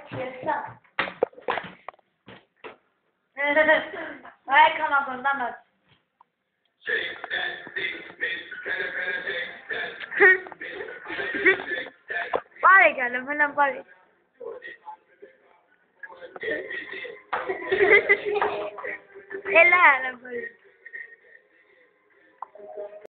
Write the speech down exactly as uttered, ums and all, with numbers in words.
fiesta. Vai, calma, quando dá noite. Pare, cara, me não pare. Ela, ela pare.